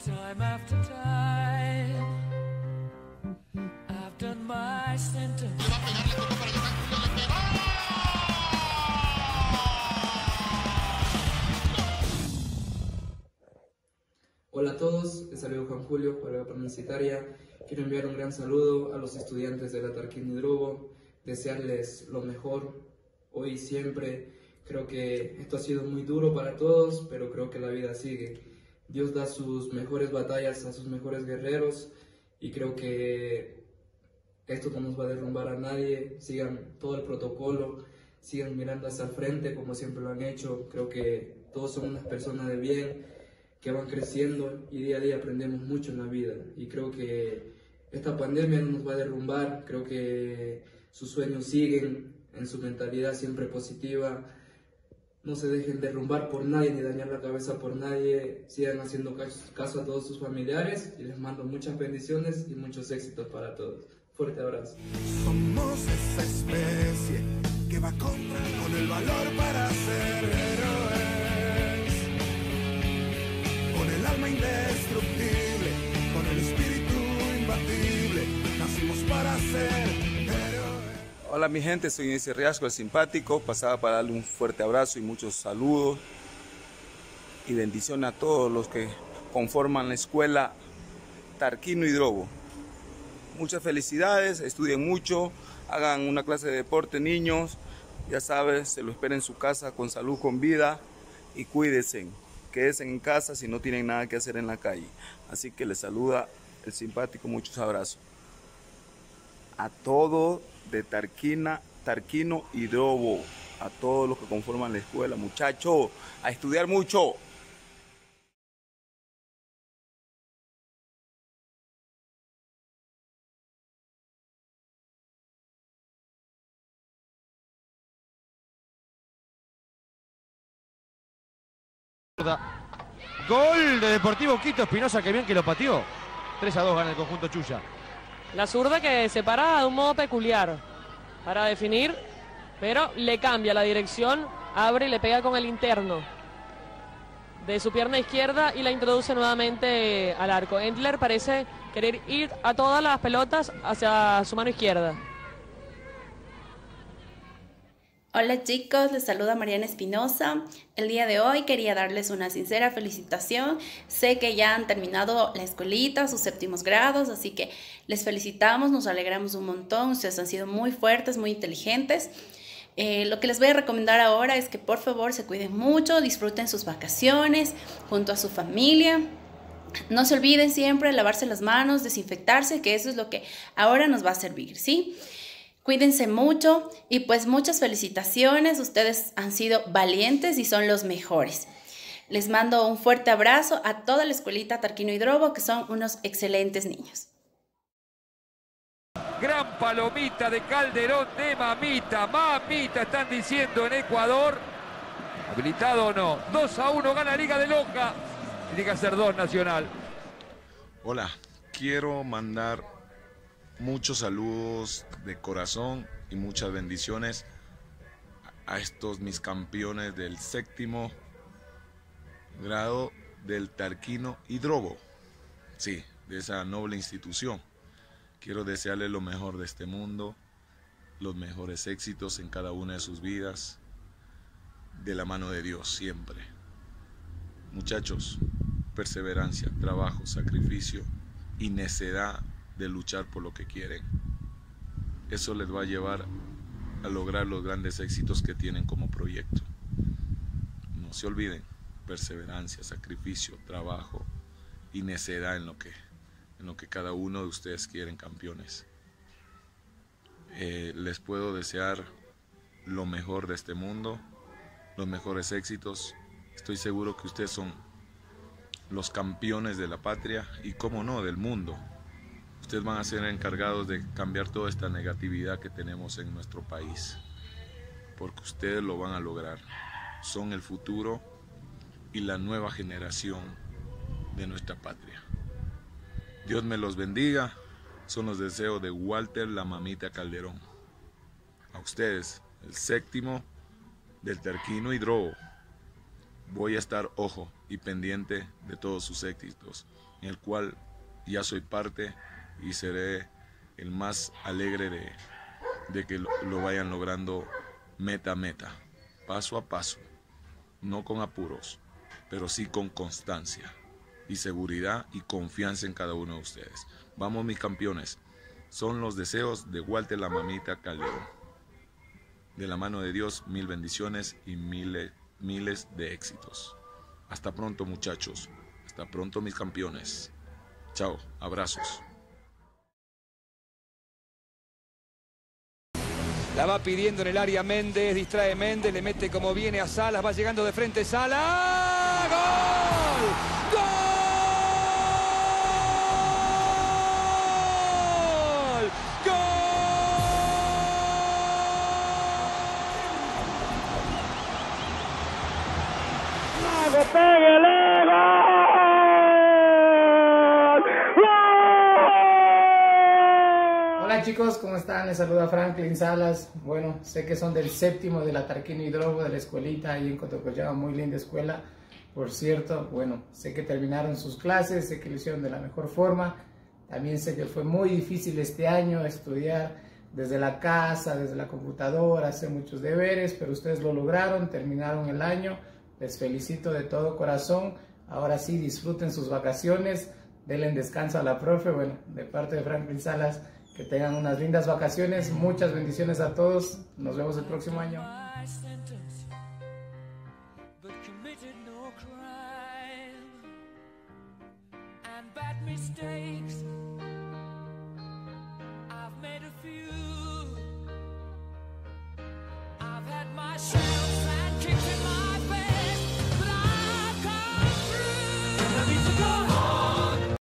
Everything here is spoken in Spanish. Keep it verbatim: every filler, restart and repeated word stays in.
Time after time, I've done my sentence. Hola a todos, les saludo Juan Julio, colega universitaria. Quiero enviar un gran saludo a los estudiantes de la Tarquino Hidrobo, desearles lo mejor hoy y siempre. Creo que esto ha sido muy duro para todos, pero creo que la vida sigue. Dios da sus mejores batallas a sus mejores guerreros y creo que esto no nos va a derrumbar a nadie. Sigan todo el protocolo, sigan mirando hacia el frente como siempre lo han hecho. Creo que todos son unas personas de bien que van creciendo y día a día aprendemos mucho en la vida. Y creo que esta pandemia no nos va a derrumbar. Creo que sus sueños siguen, en su mentalidad siempre positiva. No se dejen derrumbar por nadie ni dañar la cabeza por nadie. Sigan haciendo caso a todos sus familiares y les mando muchas bendiciones y muchos éxitos para todos. Fuerte abrazo. Somos esa especie que va contra con el valor para ser héroes, con el alma indestructible, con el espíritu imbatible. Nacimos para ser héroes. Hola mi gente, soy Inicio Riasco, el simpático. Pasaba para darle un fuerte abrazo y muchos saludos y bendiciones a todos los que conforman la escuela Tarquino Hidrobo. Muchas felicidades, estudien mucho, hagan una clase de deporte, niños. Ya sabes, se lo esperen en su casa con salud, con vida y cuídense. Quédense en casa si no tienen nada que hacer en la calle. Así que les saluda el simpático, muchos abrazos. A todos de Tarquina, Tarquino Hidrobo, a todos los que conforman la escuela, muchachos, a estudiar mucho. Gol de Deportivo Quito, Espinosa, que bien que lo pateó. tres a dos gana el conjunto Chuya. La zurda que se para de un modo peculiar para definir, pero le cambia la dirección, abre y le pega con el interno de su pierna izquierda y la introduce nuevamente al arco. Endler parece querer ir a todas las pelotas hacia su mano izquierda. Hola chicos, les saluda Mariana Espinosa. El día de hoy quería darles una sincera felicitación. Sé que ya han terminado la escuelita, sus séptimos grados, así que les felicitamos, nos alegramos un montón. Ustedes han sido muy fuertes, muy inteligentes. Eh, lo que les voy a recomendar ahora es que por favor se cuiden mucho, disfruten sus vacaciones junto a su familia. No se olviden siempre lavarse las manos, desinfectarse, que eso es lo que ahora nos va a servir, ¿sí? Cuídense mucho y pues muchas felicitaciones, ustedes han sido valientes y son los mejores. Les mando un fuerte abrazo a toda la escuelita Tarquino Hidrobo, que son unos excelentes niños. Gran palomita de Calderón de mamita, mamita están diciendo en Ecuador. ¿Habilitado o no? dos a uno gana Liga de Loja. Tiene que hacer dos Nacional. Hola, quiero mandar muchos saludos de corazón y muchas bendiciones a estos mis campeones del séptimo grado del Tarquino Hidrobo, sí, de esa noble institución. Quiero desearles lo mejor de este mundo, los mejores éxitos en cada una de sus vidas, de la mano de Dios siempre. Muchachos, perseverancia, trabajo, sacrificio y necedad de luchar por lo que quieren. Eso les va a llevar a lograr los grandes éxitos que tienen como proyecto. No se olviden, perseverancia, sacrificio, trabajo y necedad en lo que, en lo que cada uno de ustedes quieren, campeones. Eh, les puedo desear lo mejor de este mundo, los mejores éxitos. Estoy seguro que ustedes son los campeones de la patria y, cómo no, del mundo. Ustedes van a ser encargados de cambiar toda esta negatividad que tenemos en nuestro país, porque ustedes lo van a lograr. Son el futuro y la nueva generación de nuestra patria. Dios me los bendiga. Son los deseos de Walter la Mamita Calderón. A ustedes, el séptimo del Tarquino Hidrobo. Voy a estar ojo y pendiente de todos sus éxitos. en el cual ya soy parte y seré el más alegre de, de que lo, lo vayan logrando meta a meta, paso a paso, no con apuros, pero sí con constancia y seguridad y confianza en cada uno de ustedes. Vamos, mis campeones, son los deseos de Walter la Mamita Calderón. De la mano de Dios, mil bendiciones y miles, miles de éxitos. Hasta pronto, muchachos. Hasta pronto, mis campeones. Chao, abrazos. La va pidiendo en el área Méndez, distrae Méndez, le mete como viene a Salas, va llegando de frente Salas. ¡Gol! ¡Gol! ¡Gol! ¡Pégale! ¡Gol! Hola chicos, ¿cómo están? Les saluda Franklin Salas. Bueno, sé que son del séptimo de la Tarquino Hidrobo, de la escuelita ahí en Cotocollaba, muy linda escuela. Por cierto, bueno, sé que terminaron sus clases, sé que lo hicieron de la mejor forma. También sé que fue muy difícil este año estudiar desde la casa, desde la computadora, hacer muchos deberes, pero ustedes lo lograron, terminaron el año. Les felicito de todo corazón. Ahora sí, disfruten sus vacaciones, denle descanso a la profe. Bueno, de parte de Franklin Salas, que tengan unas lindas vacaciones, muchas bendiciones a todos, nos vemos el próximo año. Mistakes